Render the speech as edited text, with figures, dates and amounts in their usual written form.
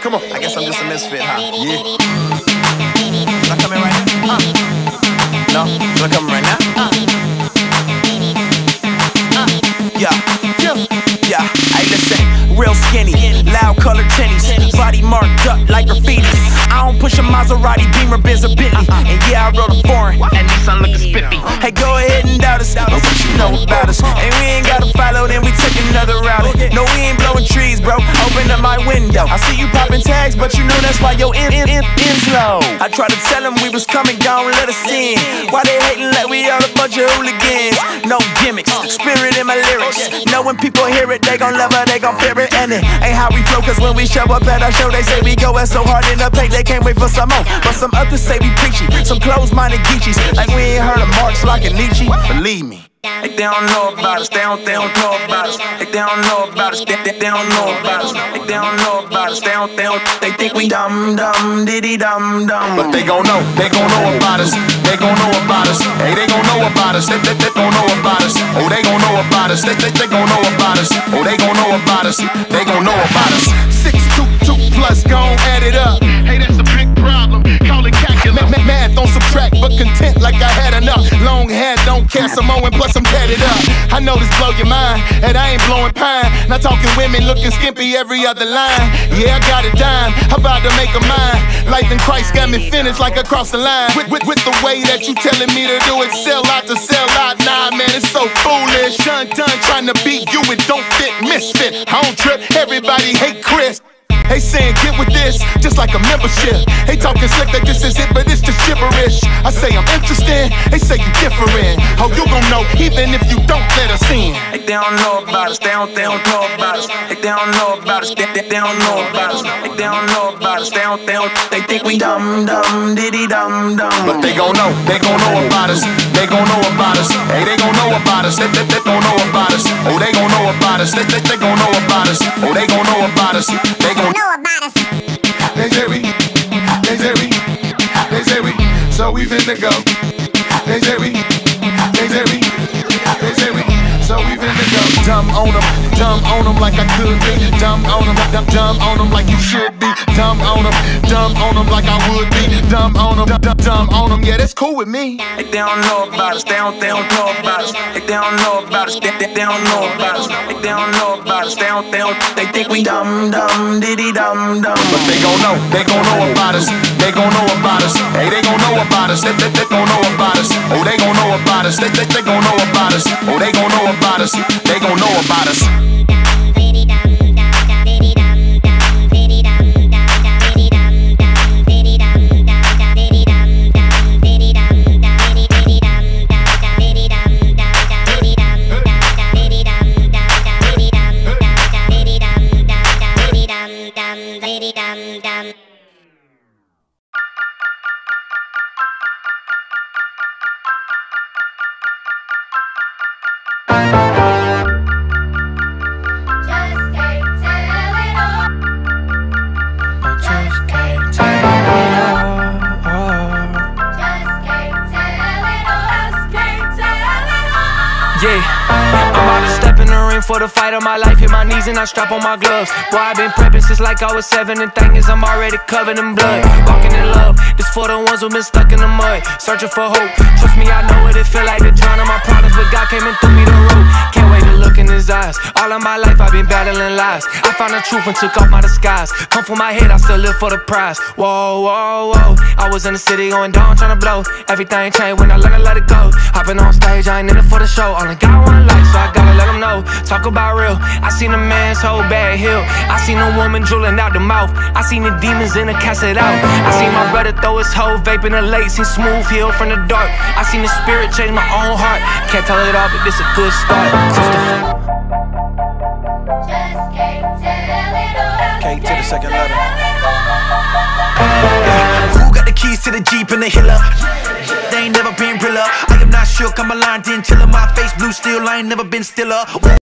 Come on. I guess I'm just a misfit, huh? Yeah. Should I come in right now? No? Should I come in right now? Yeah. Hey, listen. Real skinny, loud colored tinnies, body marked up like graffiti. I don't push a Maserati, Beamer, Benz, or Bentley. And yeah, I wrote a foreign, and Nissan looking spiffy. Hey, go ahead and doubt us, but what you know about us? And we ain't gotta follow, then we took another route. No, we ain't blowing trees, bro. Open up my window. I see you popping tags, but you know that's why your end's low. I tried to tell them we was coming, gone, let us in. Why they hating like we all a bunch of hooligans? No gimmicks, spirit in my lyrics. Know when people hear it, they gon' love it, they gon' fear it. And it ain't how we flow, cause when we show up at our show, they say we going so hard in the paint, they can't wait for some more. But some others say we preachy, some closed-minded geechies, like we ain't heard of Marx like a Nietzsche. Believe me. They don't know about us, they don't know about us. They don't know about us, they don't know about us. They don't know about us, they think we dumb, diddy dumb. But they gon' know about us. They gon' know about us. Hey, they gon' know about us. They gon' know about us. Oh, they gon' know about us. They gon' know about us. Oh, they gon' know about us. They gon' know about us. 622 plus, gon' add it up. Hey, that's a big problem. Call it calculus. Math on subtract, but content like I had enough. Long hair, don't care, Samoan, plus I'm tatted up. I know this blow your mind, and I ain't blowing pine. Not talking women looking skimpy every other line. Yeah, I got a dime, I'm about to make a mine. Life in Christ got me finished like across the line. With the way that you telling me to do it, sell out to sell out. Nah, man, it's so foolish. Done trying to beat you, it don't fit, misfit. I don't trip, everybody hate Chris. They saying get with this, just like a membership. They talking slick like this is it, but it's just gibberish. I say I'm interested, they say you different. Oh, you gon' know even if you don't let us in. They don't know about us, they don't know about us. They don't know about us, they don't know about us. They don't know about us, they think we dumb, diddy dumb. But they gon' know about us. They gon' know about us. Hey, they gon' know about us. They gon' know about us. Oh, they gon' know about us. They gon' know about us. Oh, they gon' know about us. They gon' know about us. They say we, so we finna go. They say we, so we finna go. Dumb on them like I could be. Dumb on them like you should be. Dumb on them like I would be. Dumb on them, yeah, that's cool with me. They don't know about us, they don't know about us. They don't know about us, they don't know about us. They don't know about us, they think we dumb, diddy dumb. But they gon' know about us. They gon' know about us. Hey, they gon' know about us. They gon' know about us. Oh, they gon' know about us. They gon' know about us. Oh, they gon' know about us. They gon' know about us. For the fight of my life, hit my knees and I strap on my gloves. Boy, I been prepping since like I was 7. And thing is, I'm already covered in blood. Walking in love, this for the ones who been stuck in the mud, searching for hope. Trust me, I know what it feel like to drown in my problems, but God came and threw me the rope. Can't wait to look in his eyes. All of my life, I've been battling lies. I found the truth and took off my disguise. Come for my head, I still live for the prize. Whoa, whoa, whoa. I was in the city going down, trying to blow. Everything changed when I learned to let it go. Hopping on stage, I ain't in it for the show. Only got one life, so I gotta let them know. Talk about real. I seen a man's whole bad hill. I seen a woman drooling out the mouth. I seen the demons in the cast it out. I seen my brother throw his whole vape in the lake. Seen smooth heal from the dark. I seen the spirit change my own heart. Can't tell it all, but this a good start. Christopher. Just can't tell it all. K to the second letter. Who got the keys to the Jeep and the Hiller? They ain't never been realer. I am not shook, I'm a line, didn't chill. My face blue still, I ain't never been stiller.